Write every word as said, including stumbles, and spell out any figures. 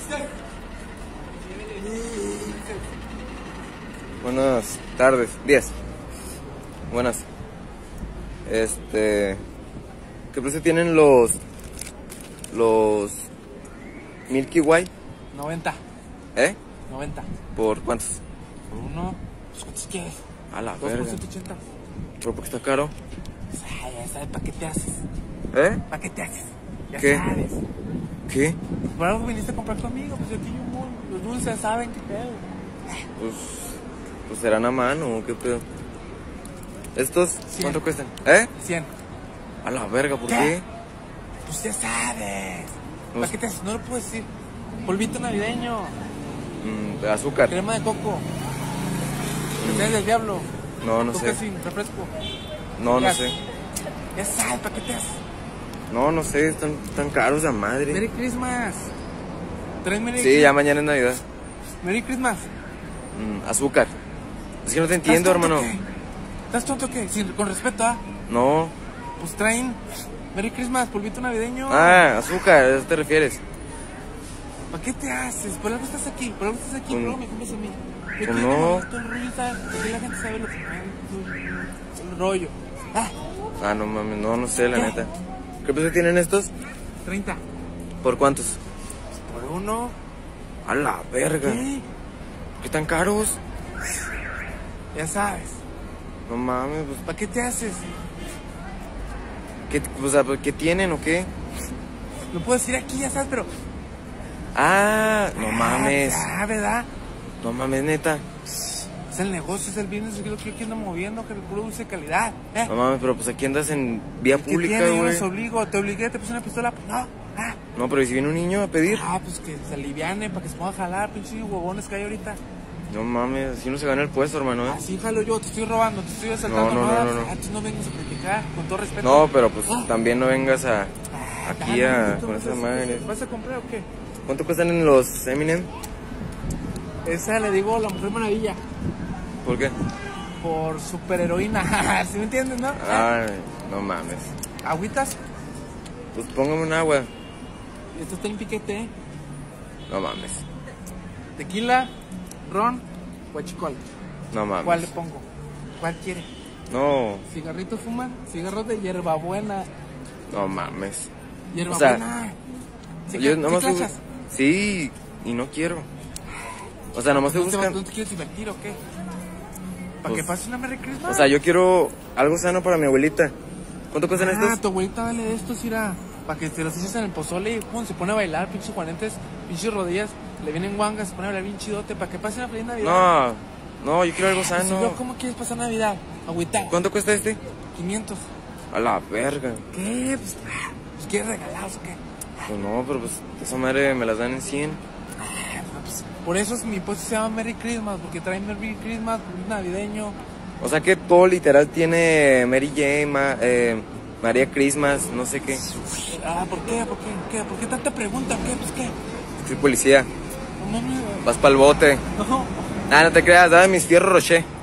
Buenas tardes, días. Buenas. Este, ¿qué precio tienen los los Milky Way? noventa. ¿Eh? noventa. ¿Por cuántos? Por uno. Pues, ¿cuántos quieres? A la Dos por verga. ciento ochenta. ¿Pero por qué está caro? Ay, ya sabes, ¿para qué te haces? ¿Eh? ¿Para qué te haces? Ya ¿Qué? sabes. ¿Qué? Por algo viniste a comprar conmigo, pues aquí yo muy, los dulces saben qué pedo. Pues, pues serán a mano, ¿qué pedo? ¿Estos cien. cuánto cuestan? ¿Eh? cien. A la verga, ¿por ¿Qué? qué? Pues ya sabes. No ¿Para sé. qué te haces? No lo puedo decir. Polvito navideño. Mm, azúcar. Crema de coco. ¿Ustedes del diablo? No, no Coca sé. sin refresco. No, no Ya. sé. Ya sabes, ¿para qué te haces? No, no sé, están tan caros a madre. Merry Christmas. ¿Traes Merry Sí, Christmas? ya mañana es Navidad. Merry Christmas. Mm, azúcar. Es que no te entiendo, ¿Estás tonto hermano. o qué? ¿Estás tonto o qué? Sin- con respeto, ¿ah? No. Pues traen Merry Christmas, polvito navideño. Ah, azúcar, ¿a eso te refieres? ¿Para qué te haces? Por algo estás aquí, por algo estás aquí, Pues- por algo me compras a mí. Yo pues quiero no. todo el rollo, ¿sabes? Porque la gente sabe lo que me el rollo. Ah, Ah, no mames, no, no sé, la ¿Qué? neta. ¿Qué precio tienen estos? treinta. ¿Por cuántos? Por uno. A la verga. ¿Qué? ¿Qué tan caros? Ya sabes. No mames, pues, ¿Para qué te haces? ¿qué, o sea, ¿qué tienen o qué? Lo puedo decir aquí, ya sabes, pero. Ah, no mames. Ah, ¿verdad? No mames, neta. Es el negocio, es el business, es lo que yo quiero moviendo, que el puro dulce de calidad. ¿Eh? No mames, pero pues aquí andas en vía ¿Qué pública, tiene? Yo güey. los obligo, te obligué, te puse una pistola. Pues no. Ah, No, pero ¿y si viene un niño a pedir? ah, pues que se aliviane para que se ponga a jalar, pinches huevones que hay ahorita. No mames, así no se gana el puesto, hermano, ¿eh? Así jalo yo, te estoy robando, te estoy asaltando. No, no, no, no, no. Ah, entonces no vengas a criticar, con todo respeto. No, pero pues Ah. también no vengas a Ah, aquí dale, a ¿tú con vas esa a- madre. ¿Vas a comprar o qué? ¿Cuánto cuestan en los Eminem? Esa le digo la Mujer Maravilla, ¿Por qué? por superheroína. ¿Sí me entiendes, no? Ay, no mames. Agüitas, Pues póngame un agua. esto está en piquete, ¿eh? No mames. Tequila, ron, huachicol. No mames. ¿Cuál le pongo? ¿Cuál quiere? No, ¿Cigarritos fuman? Cigarros de hierbabuena. no mames. Hierbabuena. ¿Sí, Yo ¿sí nomás te- cachas? Sí, y no quiero. O sea, nomás te ¿No te, buscan. ¿No te quieres divertir o qué? ¿Para Pues, que pase una Merry Christmas? O sea, yo quiero algo sano para mi abuelita. ¿Cuánto cuestan Ah, estos? tu abuelita vale de estos, irá. Para que te los eches en el pozole y pum, se pone a bailar, pinches juanetes, pinches rodillas, le vienen guangas, se pone a bailar bien chidote, para que pase una feliz Navidad. No, no, yo quiero algo Si yo, sano. ¿cómo quieres pasar Navidad? Agüita. ¿Cuánto cuesta este? quinientos. A la verga. ¿Qué? Pues, ah, pues ¿quieres regalados o qué? Pues no, pero pues esa madre me las dan en cien. Ah, pues, por eso es, mi puesto se llama Merry Christmas, porque trae Merry Christmas, navideño. O sea que todo literal tiene Mary Jane, Ma- eh, María Christmas, no sé qué. Ah, ¿por qué? ¿Por qué? ¿Qué? ¿Por qué tanta pregunta? ¿Qué? Pues qué. Soy policía. No mames. Vas pa'l bote. No. Ah, no te creas, dame mis fierros Rocher.